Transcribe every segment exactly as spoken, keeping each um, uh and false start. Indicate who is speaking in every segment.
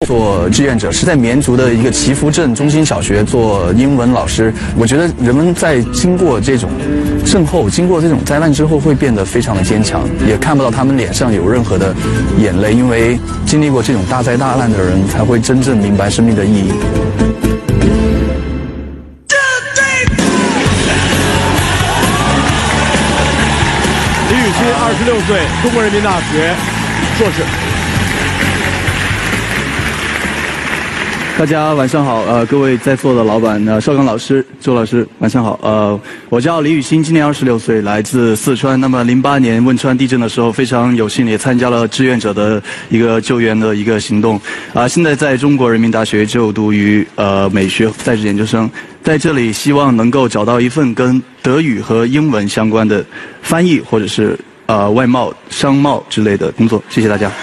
Speaker 1: 做志愿者，是在绵竹的一个祈福镇中心小学做英文老师。我觉得人们在经过这种震后，经过这种灾难之后，会变得非常的坚强，也看不到他们脸上有任何的眼泪，因为经历过这种大灾大难的人，才会真正明白生命的意义。
Speaker 2: 李雨欣，二十六岁，中国人民大学硕士。
Speaker 1: 大家晚上好，呃，各位在座的老板，呃，邵刚老师、周老师，晚上好。呃，我叫李雨欣，今年二十六岁，来自四川。那么，零八年汶川地震的时候，非常有幸也参加了志愿者的一个救援的一个行动。啊、呃，现在在中国人民大学就读于呃美学在职研究生，在这里希望能够找到一份跟德语和英文相关的翻译或者是呃外贸、商贸之类的工作。谢谢大家。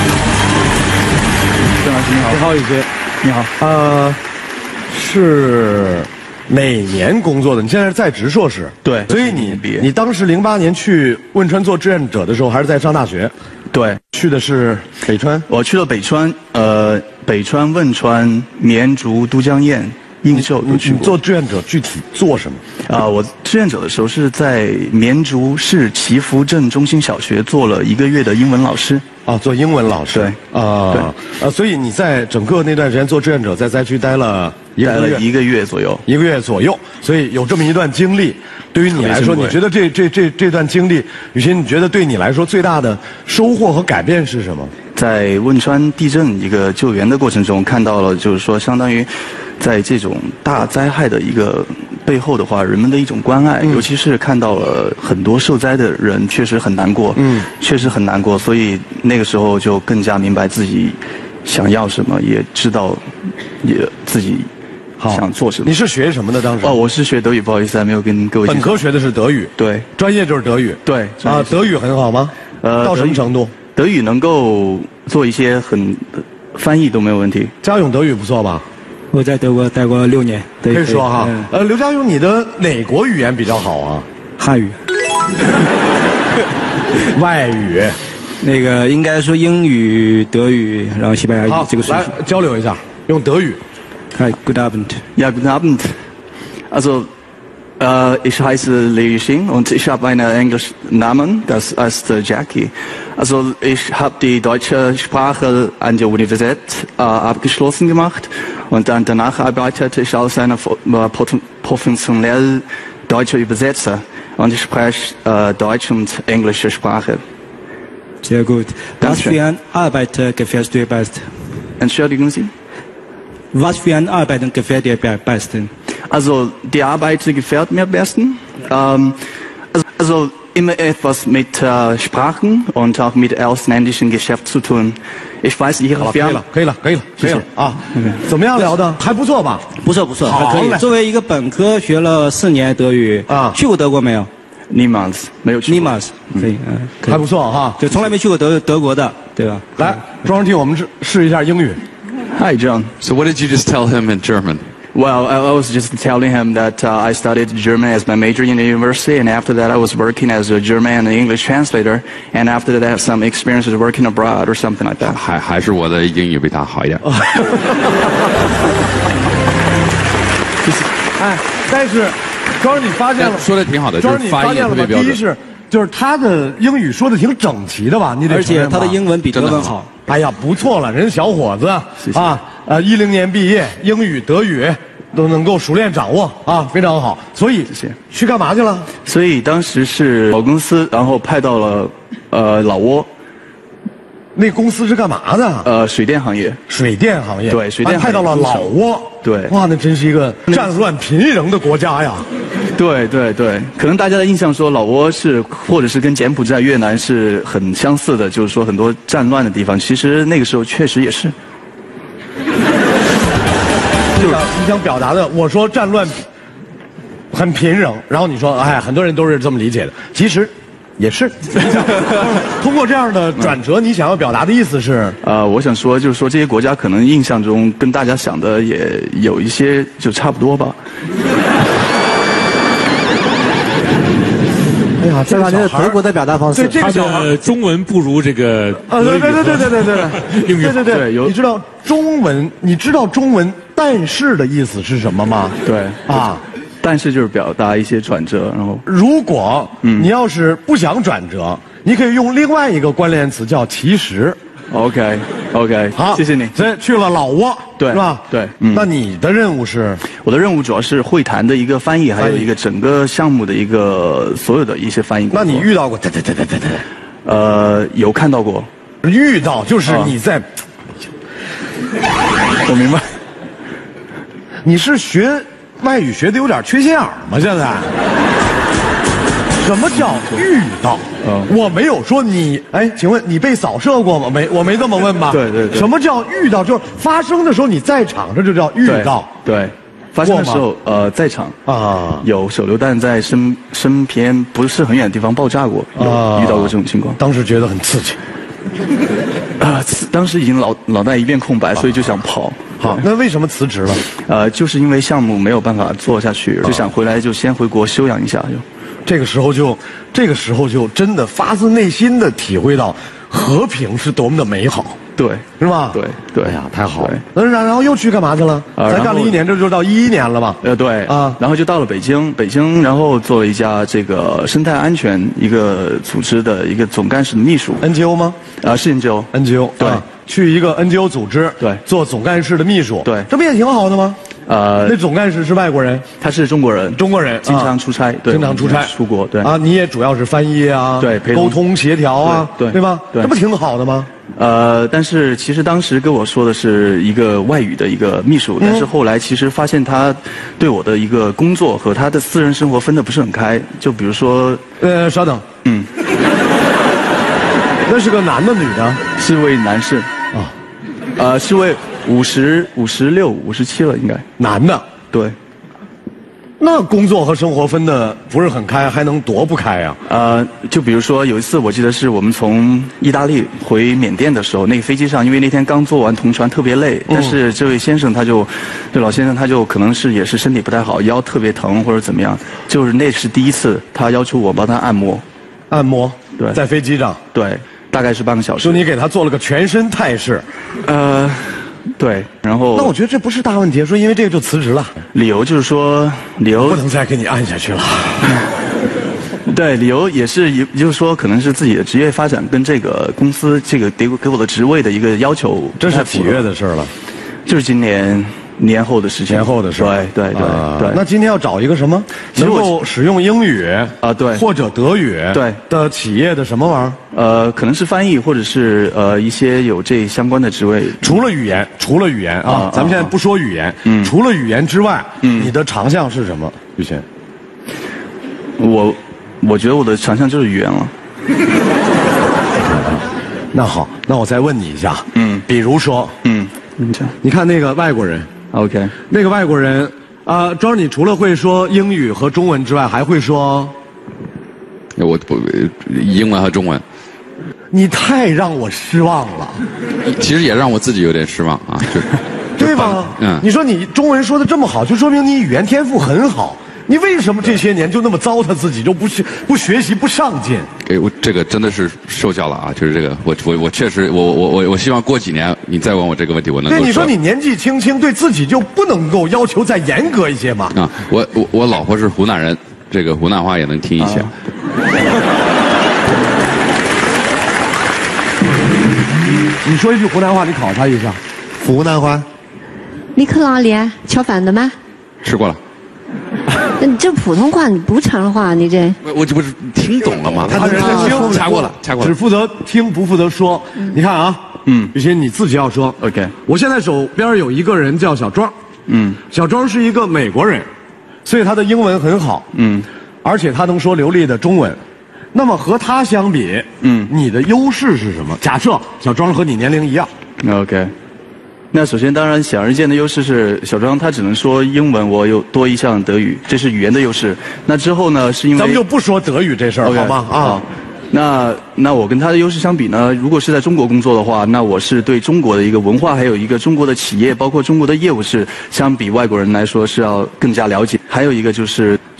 Speaker 1: 郑老师你好。
Speaker 2: 你好，雨欣。
Speaker 1: 你好，
Speaker 2: 呃，是哪年工作的？你现在是在职硕士，
Speaker 1: 对，
Speaker 2: 所以你你当时零八年去汶川做志愿者的时候，还是在上大学？
Speaker 1: 对，
Speaker 2: 去的是北川。
Speaker 1: 我去了北川，呃，北川、汶川、绵竹、都江堰、映秀都去过。
Speaker 2: 你做志愿者具体做什么？
Speaker 1: 啊、呃，我志愿者的时候是在绵竹市祈福镇中心小学做了一个月的英文老师。
Speaker 2: 啊，做英文老师。对，啊，对，呃，所以你在整个那段时间做志愿者，在灾区待了一个月，
Speaker 1: 待了一个月左右，
Speaker 2: 一个月左右。所以有这么一段经历，对于你来说，你觉得这这这这段经历，雨欣，你觉得对你来说最大的收获和改变是什么？
Speaker 1: 在汶川地震一个救援的过程中，看到了就是说，相当于在这种大灾害的一个背后的话，人们的一种关爱，嗯、尤其是看到了很多受灾的人，确实很难过，嗯，确实很难过，所以那个时候就更加明白自己想要什么，也知道也自己想做什么。
Speaker 2: 你是学什么的当时？
Speaker 1: 哦，我是学德语，不好意思，还没有跟各位介绍。
Speaker 2: 本科学的是德语，
Speaker 1: 对，
Speaker 2: 专业就是德语，
Speaker 1: 对
Speaker 2: 啊，德语很好吗？呃，到什么程度？
Speaker 1: 德语能够做一些很翻译都没有问题。
Speaker 2: 家勇德语不错吧？
Speaker 3: 我在德国待过六年，
Speaker 2: 可以说哈。嗯、呃，刘家勇，你的哪国语言比较好啊？
Speaker 3: 汉语。
Speaker 2: 外语。
Speaker 3: 那个应该说英语、德语，然后西班牙语这个水
Speaker 2: 平。来交流一下，用德语。
Speaker 3: Hi, good Abend.
Speaker 1: Ja, guten Abend. Also, äh, ich heiße Liu Xing und ich habe einen englischen Namen, das heißt äh, Jackie. Also ich habe die deutsche Sprache an der Universität äh, abgeschlossen gemacht und dann danach arbeitete ich als ein professioneller deutscher Übersetzer und ich spreche äh, Deutsch und englische Sprache.
Speaker 3: Sehr gut. Was für eine Arbeit äh, gefällt dir best?
Speaker 1: Entschuldigen Sie?
Speaker 3: Was für eine Arbeit gefällt dir am besten?
Speaker 1: Also die Arbeit gefällt mir am besten. Ähm, also, also immer etwas mit äh, Sprachen und auch mit ausländischen Geschäft zu tun. Ich weiß Ihre Firma。
Speaker 2: 可以了，可以了，可以了，可以了啊！怎么样聊的？还不错吧？
Speaker 3: 不错不错，还可以。作为一个本科学了四年德语啊，去过德国没有
Speaker 1: ？Niemals， 没有去过。
Speaker 3: Niemals， 可以，嗯，
Speaker 2: 还不错哈，
Speaker 3: 就从来没去过德德国的，对吧？
Speaker 2: 来，装上替我们试试一下英语。
Speaker 1: Hi, John.
Speaker 4: So what did you just tell him in German?
Speaker 1: Well, I, I was just telling him that uh, I studied German as my major in the university, and after that I was working as a German and English translator, and after that I have some experiences working abroad or something like that.
Speaker 4: 还还是我的英语比他好一点。
Speaker 2: 哎，但是，庄儿你发现了，
Speaker 4: 说的挺好的，
Speaker 2: 庄儿你发现了吗？第一是，就是他的英语说的挺整齐的吧？你得
Speaker 3: 而且他的英文比德文好。
Speaker 2: 哎呀，不错了，人小伙子
Speaker 1: 谢谢
Speaker 2: 啊，呃，一零年毕业，英语、德语都能够熟练掌握啊，非常好。所以
Speaker 1: 谢谢。
Speaker 2: 去干嘛去了？
Speaker 1: 所以当时是老公司，然后派到了呃老挝。
Speaker 2: 那公司是干嘛的？
Speaker 1: 呃，水电行业。
Speaker 2: 水电行业。
Speaker 1: 对，水电行业。
Speaker 2: 派到了老挝。
Speaker 1: 对。
Speaker 2: 哇，那真是一个战乱频仍的国家呀。
Speaker 1: 对对对，可能大家的印象说老挝是，或者是跟柬埔寨、越南是很相似的，就是说很多战乱的地方。其实那个时候确实也是。
Speaker 2: 你想你想表达的，我说战乱很频仍，然后你说哎，很多人都是这么理解的，其实也是。通过这样的转折，你想要表达的意思是？
Speaker 1: 呃，我想说就是说这些国家可能印象中跟大家想的也有一些就差不多吧。
Speaker 2: 哎呀，
Speaker 5: 这感觉德国的表达方式。
Speaker 2: 对，这个小孩
Speaker 6: 的中文不如这个
Speaker 2: 啊，对对对对对对对，
Speaker 6: 英语
Speaker 2: 对对对，你知道中文？你知道中文但是的意思是什么吗？
Speaker 1: 对
Speaker 2: 啊。
Speaker 1: 但是就是表达一些转折，然后
Speaker 2: 如果你要是不想转折，你可以用另外一个关联词叫其实。
Speaker 1: OK OK，
Speaker 2: 好，
Speaker 1: 谢谢你。
Speaker 2: 这去了老挝，
Speaker 1: 对，
Speaker 2: 是吧？
Speaker 1: 对，
Speaker 2: 嗯。那你的任务是？
Speaker 1: 我的任务主要是会谈的一个翻译，还有一个整个项目的一个所有的一些翻译。
Speaker 2: 那你遇到过？对对对对对对。
Speaker 1: 呃，有看到过。
Speaker 2: 遇到就是你在。啊、
Speaker 1: 我明白。
Speaker 2: 你是学外语学的有点缺心眼儿吗？现在？什么叫遇到？嗯，我没有说你，哎，请问你被扫射过吗？没，我没这么问吧？
Speaker 1: 对对对。
Speaker 2: 什么叫遇到？就是发生的时候你在场，这就叫遇到。
Speaker 1: 对。对发生的时候，呃，在场啊，有手榴弹在身身边不是很远的地方爆炸过，啊，遇到过这种情况。
Speaker 2: 当时觉得很刺激。
Speaker 1: 啊，当时已经脑脑袋一片空白，所以就想跑。
Speaker 2: 好，那为什么辞职了？
Speaker 1: 呃，就是因为项目没有办法做下去，就想回来就先回国休养一下。就
Speaker 2: 这个时候就，这个时候就真的发自内心的体会到和平是多么的美好。
Speaker 1: 对，
Speaker 2: 是吧？
Speaker 1: 对对，
Speaker 2: 哎呀，太好了。那然然后又去干嘛去了？
Speaker 1: 啊，
Speaker 2: 才干了一年，这就到一一年了吧？
Speaker 1: 呃，对啊，然后就到了北京，北京然后做了一家这个生态安全一个组织的一个总干事的秘书。
Speaker 2: N G O 吗？
Speaker 1: 啊，是 N G O。N
Speaker 2: G O 对，去一个 N G O 组织，
Speaker 1: 对，
Speaker 2: 做总干事的秘书，
Speaker 1: 对，
Speaker 2: 这不也挺好的吗？呃，那总干事是外国人，
Speaker 1: 他是中国人，
Speaker 2: 中国人
Speaker 1: 经常出差，对，
Speaker 2: 经常出差
Speaker 1: 出国，对
Speaker 2: 啊，你也主要是翻译啊，
Speaker 1: 对，
Speaker 2: 沟通协调啊，
Speaker 1: 对
Speaker 2: 对吧？这不挺好的吗？
Speaker 1: 呃，但是其实当时跟我说的是一个外语的一个秘书，但是后来其实发现他对我的一个工作和他的私人生活分得不是很开，就比如说，
Speaker 2: 呃，稍等，嗯，那是个男的女的？
Speaker 1: 是位男士啊，呃，是位五十五十六五十七了应该，
Speaker 2: 男的，
Speaker 1: 对。
Speaker 2: 那工作和生活分的不是很开，还能多不开呀？
Speaker 1: 呃，就比如说有一次，我记得是我们从意大利回缅甸的时候，那个飞机上，因为那天刚坐完同船，特别累。嗯、但是这位先生他就，这老先生他就可能是也是身体不太好，腰特别疼或者怎么样，就是那是第一次，他要求我帮他按摩。
Speaker 2: 按摩？
Speaker 1: 对，
Speaker 2: 在飞机上？
Speaker 1: 对，大概是半个小时。
Speaker 2: 就你给他做了个全身泰式。
Speaker 1: 呃。对，然后
Speaker 2: 那我觉得这不是大问题，说因为这个就辞职了，
Speaker 1: 理由就是说理由
Speaker 2: 不能再给你按下去了。
Speaker 1: 对，理由也是，也就是说可能是自己的职业发展跟这个公司这个给给我的职位的一个要求。
Speaker 2: 这是几月的事了？
Speaker 1: 就是今年年后的事情。
Speaker 2: 年后的事。
Speaker 1: 对对对、呃、对。
Speaker 2: 那今天要找一个什么能够使用英语
Speaker 1: 啊？对，
Speaker 2: 或者德语
Speaker 1: 对
Speaker 2: 的企业的什么玩意儿？
Speaker 1: 呃，可能是翻译，或者是呃一些有这相关的职位。
Speaker 2: 除了语言，除了语言啊，
Speaker 1: 啊
Speaker 2: 咱们现在不说语言，
Speaker 1: 嗯，
Speaker 2: 除了语言之外，
Speaker 1: 嗯，
Speaker 2: 你的长项是什么？于谦，
Speaker 1: 我我觉得我的长项就是语言了。
Speaker 2: 那好，那我再问你一下，
Speaker 1: 嗯，
Speaker 2: 比如说，
Speaker 1: 嗯，
Speaker 2: 你看那个外国人
Speaker 1: ，OK，
Speaker 2: 那个外国人啊、呃，庄，你除了会说英语和中文之外，还会说？
Speaker 4: 我我英文和中文。
Speaker 2: 你太让我失望了。
Speaker 4: 其实也让我自己有点失望啊，就
Speaker 2: 对吧？嗯，你说你中文说的这么好，就说明你语言天赋很好。你为什么这些年就那么糟蹋自己，就不学不学习不上进？
Speaker 4: 哎，我这个真的是受教了啊！就是这个，我我我确实，我我我我希望过几年你再问我这个问题，我能够
Speaker 2: 对你说你年纪轻轻，对自己就不能够要求再严格一些吗？
Speaker 4: 啊，我我我老婆是湖南人，这个湖南话也能听一些。啊
Speaker 2: 你说一句湖南话，你考他一下。湖南话。
Speaker 7: 你去哪里？吃饭的吗？
Speaker 4: 吃过了。
Speaker 7: 那你这普通话你不成的话，你这
Speaker 4: 我我这不是听懂了吗？
Speaker 2: 他人家听
Speaker 4: 掐过了，掐过了，
Speaker 2: 只负责听不负责说。嗯、你看啊，嗯，雨欣你自己要说
Speaker 1: ，OK。
Speaker 2: 我现在手边有一个人叫小庄，嗯，小庄是一个美国人，所以他的英文很好，嗯，而且他能说流利的中文。那么和他相比，嗯，你的优势是什么？假设小庄和你年龄一样
Speaker 1: ，OK。那首先，当然显而易见的优势是小庄他只能说英文，我有多一项德语，这是语言的优势。那之后呢，是因为
Speaker 2: 咱们就不说德语这事儿
Speaker 1: okay,
Speaker 2: 好吗？啊，
Speaker 1: 好那那我跟他的优势相比呢，如果是在中国工作的话，那我是对中国的一个文化，还有一个中国的企业，包括中国的业务是相比外国人来说是要更加了解。还有一个就是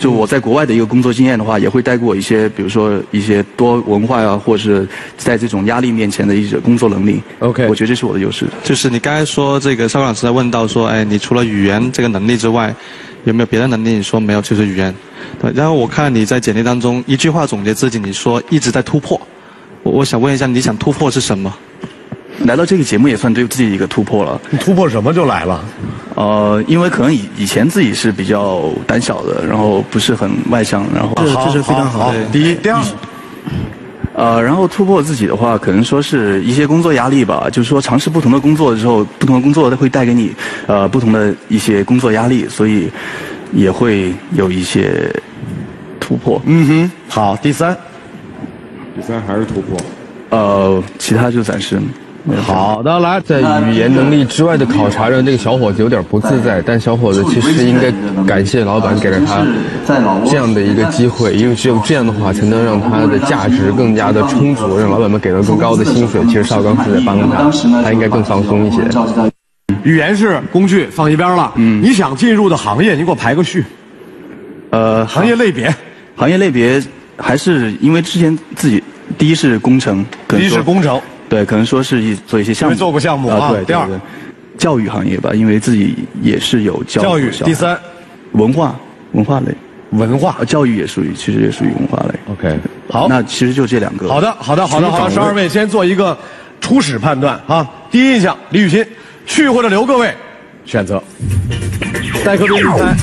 Speaker 1: 就我在国外的一个工作经验的话，也会带给我一些，比如说一些多文化啊，或者是在这种压力面前的一些工作能力。
Speaker 2: OK，
Speaker 1: 我觉得这是我的优势。
Speaker 5: 就是你刚才说这个邵刚老师在问到说，哎，你除了语言这个能力之外，有没有别的能力？你说没有，就是语言。对，然后我看你在简历当中一句话总结自己，你说一直在突破。我我想问一下，你想突破是什么？
Speaker 1: 来到这个节目也算对自己一个突破了。
Speaker 2: 你突破什么就来了？
Speaker 1: 呃，因为可能以以前自己是比较胆小的，然后不是很外向，然后
Speaker 3: 这这是非常好的。
Speaker 2: 第一，第二，
Speaker 1: 呃，然后突破自己的话，可能说是一些工作压力吧，就是说尝试不同的工作之后，不同的工作会带给你呃不同的一些工作压力，所以也会有一些突破。
Speaker 2: 嗯哼，好，第三，
Speaker 8: 第三还是突破。
Speaker 1: 呃，其他就暂时。
Speaker 2: 好的，来，
Speaker 9: 在语言能力之外的考察让这个小伙子有点不自在，但小伙子其实应该感谢老板给了他这样的一个机会，因为只有这样的话才能让他的价值更加的充足，让老板们给了更高的薪水。其实邵刚是在帮他，他应该更放松一些。
Speaker 2: 语言是工具，放一边了。嗯，你想进入的行业，你给我排个序。
Speaker 1: 呃，
Speaker 2: 行业类别，
Speaker 1: 行业类别还是因为之前自己第一是工程，
Speaker 2: 第一是工程。
Speaker 1: 对，可能说是一做一些项目，
Speaker 2: 做过项目啊。
Speaker 1: 对，第二，教育行业吧，因为自己也是有教育。
Speaker 2: 教育。第三，
Speaker 1: 文化，文化类，
Speaker 2: 文化，
Speaker 1: 教育也属于，其实也属于文化类。
Speaker 2: OK， 好，
Speaker 1: 那其实就这两个。
Speaker 2: 好的，好的，好的，好的，十二位先做一个初始判断啊。第一印象，李雨欣，去或者留，各位选择。待客宾离开。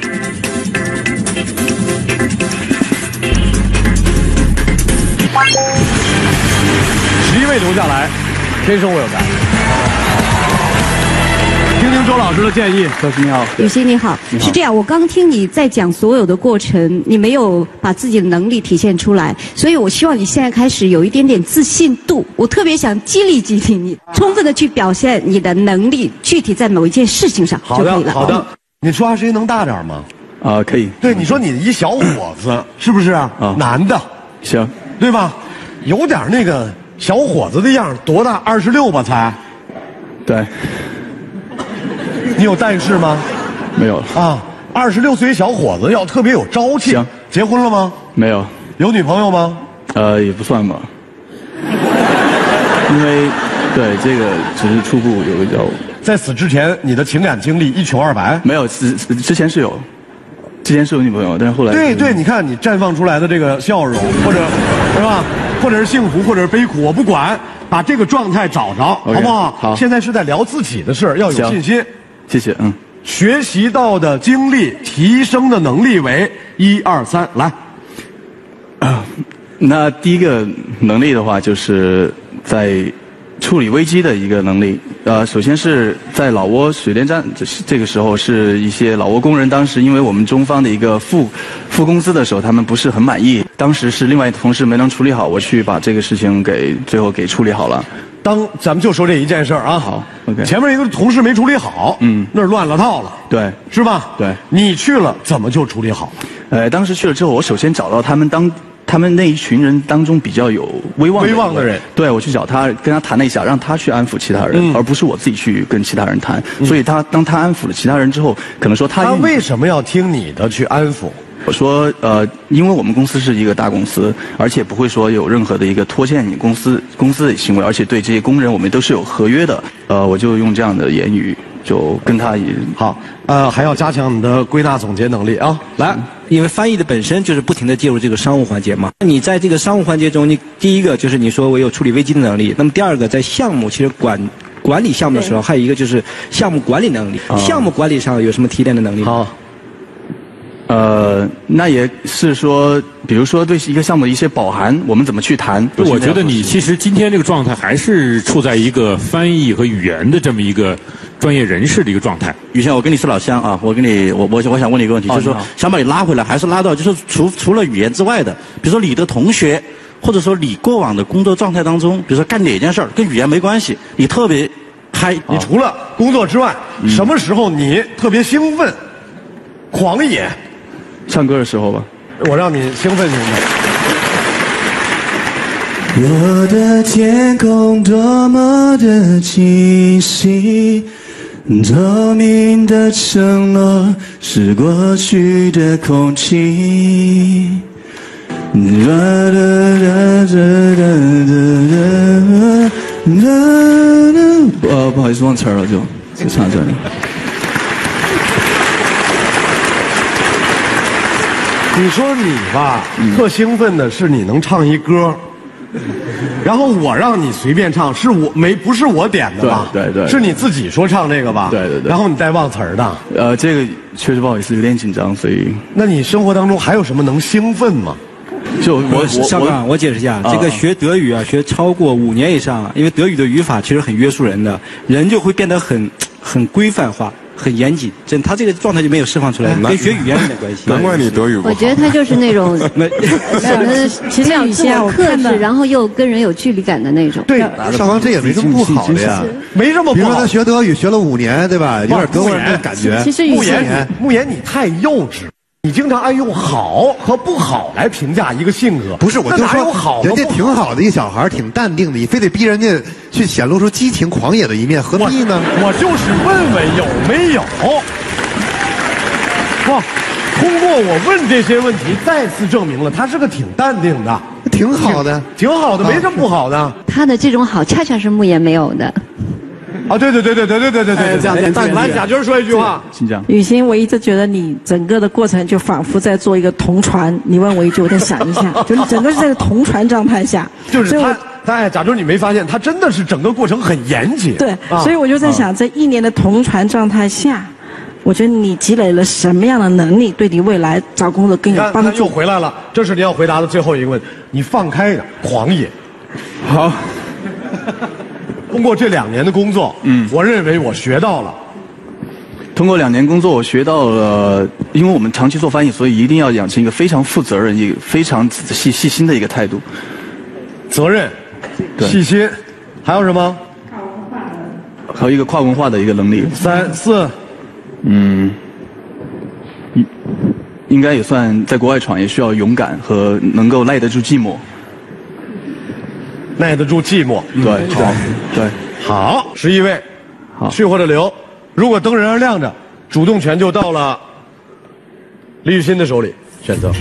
Speaker 2: 十一位留下来，天生我有才。听听周老师的建议。
Speaker 1: 周老师你好，
Speaker 7: 雨欣你好，是这样，我刚听你在讲所有的过程，你没有把自己的能力体现出来，所以我希望你现在开始有一点点自信度。我特别想激励激励你，充分的去表现你的能力，具体在某一件事情上就可以了。
Speaker 2: 好的，好的。你说话声音能大点吗？
Speaker 1: 啊、呃，可以。
Speaker 2: 对，你说你一小伙子是不是？啊，男的。
Speaker 1: 行。
Speaker 2: 对吧？有点那个小伙子的样，多大？二十六吧才。
Speaker 1: 对。
Speaker 2: 你有但是吗？
Speaker 1: 没有。
Speaker 2: 啊，二十六岁小伙子要特别有朝气。
Speaker 1: 行。
Speaker 2: 结婚了吗？
Speaker 1: 没有。
Speaker 2: 有女朋友吗？
Speaker 1: 呃，也不算吧。因为，对这个只是初步有个叫。
Speaker 2: 在此之前，你的情感经历一穷二白？
Speaker 1: 没有，之之前是有。之前是有女朋友，但是后来
Speaker 2: 对对，你看你绽放出来的这个笑容，或者是吧，或者是幸福，或者是悲苦，我不管，把这个状态找着，
Speaker 1: okay,
Speaker 2: 好不好？
Speaker 1: 好。
Speaker 2: 现在是在聊自己的事儿，要有信心。
Speaker 1: 谢谢，嗯。
Speaker 2: 学习到的经历、提升的能力为一二三，来。
Speaker 1: 啊，那第一个能力的话，就是在处理危机的一个能力。呃，首先是在老挝水电站，这个时候是一些老挝工人，当时因为我们中方的一个付付工资的时候，他们不是很满意，当时是另外同事没能处理好，我去把这个事情给最后给处理好了。
Speaker 2: 当咱们就说这一件事儿啊，
Speaker 1: 好 ，OK。
Speaker 2: 前面一个同事没处理好，嗯，那儿乱了套了，
Speaker 1: 对，
Speaker 2: 是吧？
Speaker 1: 对，
Speaker 2: 你去了怎么就处理好？
Speaker 1: 呃，当时去了之后，我首先找到他们当。他们那一群人当中比较有威望的
Speaker 2: 威望的人，
Speaker 1: 对，我去找他，跟他谈了一下，让他去安抚其他人，嗯、而不是我自己去跟其他人谈。嗯、所以他当他安抚了其他人之后，可能说他
Speaker 2: 他为什么要听你的去安抚？
Speaker 1: 我说呃，因为我们公司是一个大公司，而且不会说有任何的一个拖欠你公司公司的行为，而且对这些工人我们都是有合约的。呃，我就用这样的言语就跟他也
Speaker 2: 好。呃，还要加强你的归纳总结能力啊！来。
Speaker 3: 因为翻译的本身就是不停地介入这个商务环节嘛。你在这个商务环节中，你第一个就是你说我有处理危机的能力，那么第二个在项目其实管管理项目的时候，还有一个就是项目管理能力。哦、项目管理上有什么提炼的能力？
Speaker 1: 好。呃，那也是说，比如说对一个项目的一些保函，我们怎么去谈？
Speaker 6: 我觉得你其实今天这个状态还是处在一个翻译和语言的这么一个专业人士的一个状态。
Speaker 10: 宇轩，我跟你是老乡啊，我跟你，我我我想问你一个问题，就是说想把你拉回来，还是拉到就是除除了语言之外的，比如说你的同学，或者说你过往的工作状态当中，比如说干哪件事儿跟语言没关系，你特别嗨。
Speaker 2: 你除了工作之外，嗯、什么时候你特别兴奋、狂野？
Speaker 1: 唱歌的时候吧。
Speaker 2: 我让你兴奋兴奋。
Speaker 11: 我的天空多么的清晰，
Speaker 1: 透明的承诺是过去的空气。哒哒哒哒哒哒哒。呃，不好意思，忘词儿了，就就唱这里。
Speaker 2: 你说你吧，嗯、特兴奋的是你能唱一歌，然后我让你随便唱，是我没不是我点的吧？
Speaker 1: 对对对，
Speaker 2: 是你自己说唱这个吧？
Speaker 1: 对对对。
Speaker 2: 然后你带忘词儿的。
Speaker 1: 呃，这个确实不好意思，有点紧张，所以。
Speaker 2: 那你生活当中还有什么能兴奋吗？
Speaker 3: 就我邵刚，我解释一下，这个学德语啊，学超过五年以上，因为德语的语法其实很约束人的，人就会变得很很规范化。很严谨，真他这个状态就没有释放出来，跟学语言有点关系。
Speaker 8: 难怪你德语不好。
Speaker 7: 我觉得他就是那种，其实语气要克制，然后又跟人有距离感的那种。
Speaker 11: 对，邵刚这也没什么不好的呀，
Speaker 2: 没什么不好。
Speaker 11: 比如说他学德语学了五年，对吧？有点德国人的感觉。
Speaker 7: 其实
Speaker 2: 慕言，慕言你太幼稚。你经常爱用好和不好来评价一个性格，
Speaker 11: 不是？我就说
Speaker 2: 好
Speaker 11: 人家挺好的一小孩，挺淡定的，你非得逼人家去显露出激情狂野的一面，何必呢？
Speaker 2: 我, 我就是问问有没有。哇，通过我问这些问题，再次证明了他是个挺淡定的，
Speaker 11: 挺好的，
Speaker 2: 挺好的，没什么不好的。
Speaker 7: 他的这种好，恰恰是慕言没有的。
Speaker 2: 啊，对对对对对对对对对，这样这样。来，贾军说一句话。
Speaker 1: 请讲。
Speaker 12: 雨欣，我一直觉得你整个的过程就仿佛在做一个同传。你问我一句，我再想一下，就你整个是在同传状态下。
Speaker 2: 就是他，哎，贾军，你没发现他真的是整个过程很严谨。
Speaker 12: 对，啊、所以我就在想，这一年的同传状态下，我觉得你积累了什么样的能力，对你未来找工作更有帮助。
Speaker 2: 又回来了，这是你要回答的最后一个问题。你放开的狂野。
Speaker 1: 好。
Speaker 2: 通过这两年的工作，嗯，我认为我学到了。
Speaker 1: 通过两年工作，我学到了，因为我们长期做翻译，所以一定要养成一个非常负责任、一个非常仔细、细心的一个态度。
Speaker 2: 责任、细心，还有什么？
Speaker 1: 和一个跨文化的一个能力。
Speaker 2: 三四，
Speaker 1: 嗯，应该也算在国外闯，也需要勇敢和能够耐得住寂寞。
Speaker 2: 耐得住寂寞，
Speaker 1: 对，好，对，
Speaker 2: 好，十一位，
Speaker 1: 好，
Speaker 2: 去或者留。如果灯仍然亮着，主动权就到了李雨欣的手里，选择。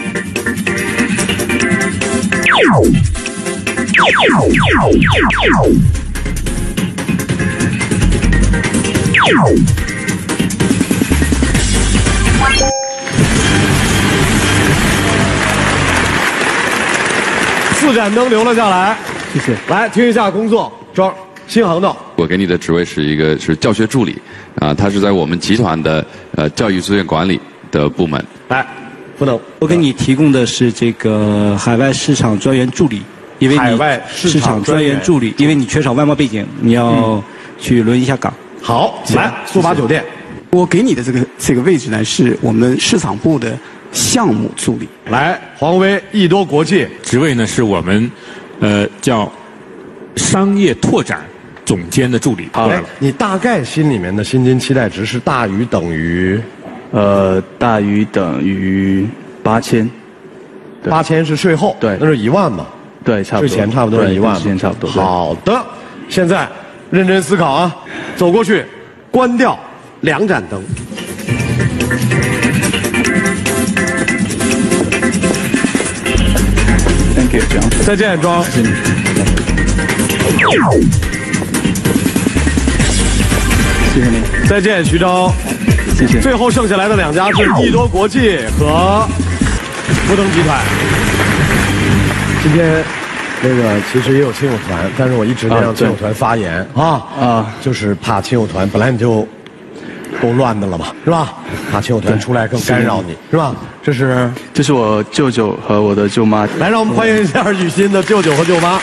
Speaker 2: 四盏灯留了下来，
Speaker 1: 谢谢。
Speaker 2: 来听一下工作，庄新航的。
Speaker 4: 我给你的职位是一个是教学助理，啊，他是在我们集团的呃教育资源管理的部门。
Speaker 2: 来，不能。
Speaker 3: 我给你提供的是这个海外市场专员助理，因为你
Speaker 2: 海外
Speaker 3: 市场专员助理，因为你缺少外贸背景，你要去轮一下岗。
Speaker 2: 好，来苏巴酒店。
Speaker 13: 我给你的这个这个位置呢，是我们市场部的项目助理。
Speaker 2: 来，黄威益多国际
Speaker 6: 职位呢是我们，呃，叫商业拓展总监的助理。
Speaker 2: 好，你大概心里面的薪金期待值是大于等于，
Speaker 1: 呃，大于等于八千。
Speaker 2: 八千是税后，
Speaker 1: 对，
Speaker 2: 那是一万嘛？
Speaker 1: 对，差不多。
Speaker 2: 税前差不多是一万，
Speaker 1: 税前差不多。
Speaker 2: 好的，现在认真思考啊，走过去，关掉两盏灯。
Speaker 1: Thank you，
Speaker 2: 再见，庄。
Speaker 1: 谢谢你。谢谢你。
Speaker 2: 再见，徐钊。
Speaker 1: 谢谢。
Speaker 2: 最后剩下来的两家是益多国际和福腾集团。今天那个其实也有亲友团，但是我一直没让亲友团发言啊啊，就是怕亲友团本来你就够乱的了嘛，是吧？怕亲友团出来更干扰你，是吧？这是
Speaker 1: 这是我舅舅和我的舅妈。
Speaker 2: 来，让我们欢迎一下雨欣的舅舅和舅妈。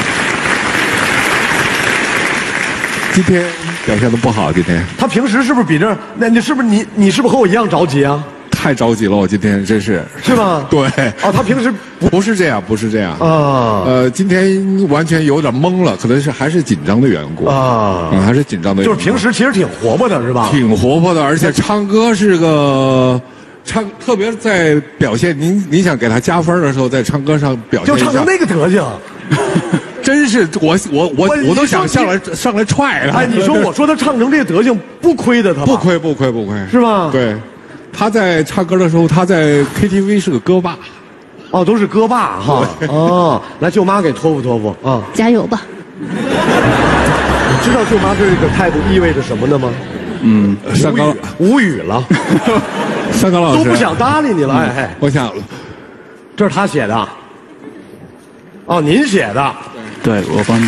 Speaker 8: 今天表现的不好，今天。
Speaker 2: 他平时是不是比这？那你是不是你你是不是和我一样着急啊？
Speaker 8: 太着急了，我今天真是。
Speaker 2: 是吗？
Speaker 8: 对。
Speaker 2: 哦，他平时
Speaker 8: 不不是这样，不是这样。
Speaker 2: 啊。
Speaker 8: 呃，今天完全有点懵了，可能是还是紧张的缘故。啊。嗯，还是紧张的缘故。
Speaker 2: 就是平时其实挺活泼的，是吧？
Speaker 8: 挺活泼的，而且唱歌是个。唱特别在表现，您您想给他加分的时候，在唱歌上表现一下，
Speaker 2: 就唱成那个德行。
Speaker 8: 真是我我我我都想上来上来踹他。
Speaker 2: 哎，你说我说他唱成这德行，不亏的他吧？
Speaker 8: 不亏不亏不亏，
Speaker 2: 是吧？
Speaker 8: 对，他在唱歌的时候，他在 K T V 是个歌霸。
Speaker 2: 哦，都是歌霸哈。哦，来舅妈给托付托付啊！
Speaker 7: 加油吧！
Speaker 2: 你知道舅妈这个态度意味着什么呢吗？
Speaker 8: 嗯，上纲
Speaker 2: 无语了。
Speaker 8: 上纲老师
Speaker 2: 都不想搭理你了。哎哎，
Speaker 8: 我想，
Speaker 2: 这是他写的。哦，您写的。
Speaker 1: 对，我帮您。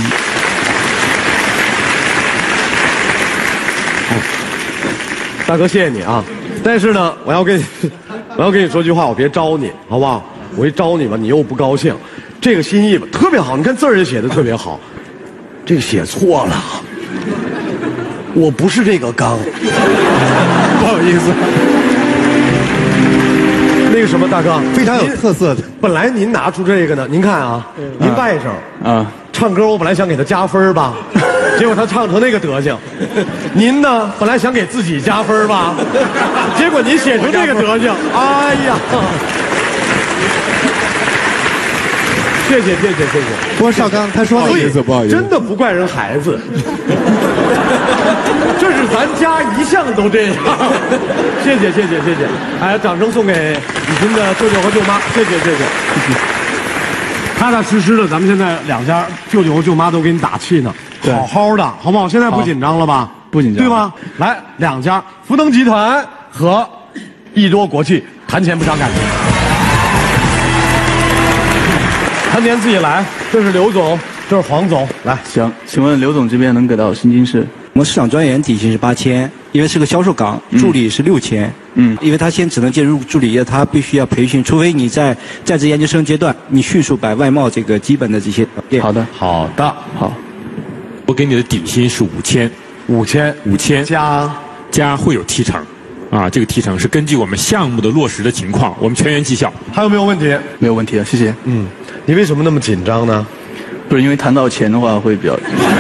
Speaker 2: 大哥，谢谢你啊！但是呢，我要跟你，我要跟你说句话，我别招你，好不好？我一招你吧，你又不高兴。这个心意吧，特别好，你看字儿也写的特别好。这个写错了，我不是这个刚，
Speaker 8: 不好意思。
Speaker 2: 那个什么，大哥，
Speaker 11: 非常有特色的。
Speaker 2: 本来您拿出这个呢，您看啊，您外甥
Speaker 1: 啊，
Speaker 2: 唱歌我本来想给他加分吧，结果他唱成那个德行。您呢，本来想给自己加分吧，结果您写成这个德行。哎呀！谢谢谢谢谢谢。
Speaker 11: 不过邵刚他说
Speaker 2: 那
Speaker 11: 个意思
Speaker 2: 不好意思，真的不怪人孩子，这是咱家一向都这样。谢谢谢谢谢谢，哎，掌声送给雨欣的舅舅和舅妈，谢谢谢谢。踏踏实实的，咱们现在两家舅舅和舅妈都给你打气呢，好好的，好不好？现在不紧张了吧？
Speaker 1: 不紧张，
Speaker 2: 对吧？来，两家福能集团和益多国际谈钱不伤感情。谈钱自己来，这是刘总，这是黄总，来。
Speaker 1: 行，请问刘总这边能给到薪金是？
Speaker 3: 我们市场专员底薪是八千，因为是个销售岗，助理是六千。嗯，因为他先只能进入助理业，他必须要培训，除非你在在职研究生阶段，你迅速把外贸这个基本的这些。
Speaker 1: 好的，
Speaker 2: 好的，
Speaker 1: 好。
Speaker 6: 我给你的底薪是五千，
Speaker 2: 五千，
Speaker 6: 五千
Speaker 2: 加
Speaker 6: 加会有提成。啊，这个提成是根据我们项目的落实的情况，我们全员绩效。
Speaker 2: 还有没有问题？
Speaker 1: 没有问题了，谢谢。
Speaker 2: 嗯，你为什么那么紧张呢？
Speaker 1: 不是因为谈到钱的话会比较。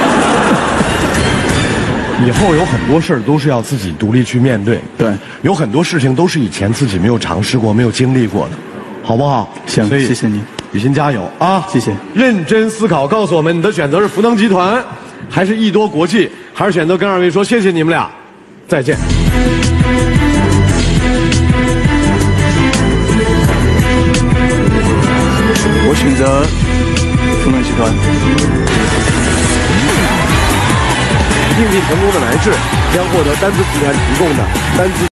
Speaker 2: 以后有很多事儿都是要自己独立去面对。
Speaker 1: 对，
Speaker 2: 有很多事情都是以前自己没有尝试过、没有经历过的，好不好？
Speaker 1: 行，谢谢你，
Speaker 2: 雨欣加油啊！
Speaker 1: 谢谢。
Speaker 2: 认真思考，告诉我们你的选择是福能集团，还是益多国际，还是选择跟二位说谢谢你们俩，再见。
Speaker 1: 我选择福能集团。
Speaker 2: 应聘成功的男士将获得单次集团提供的单次。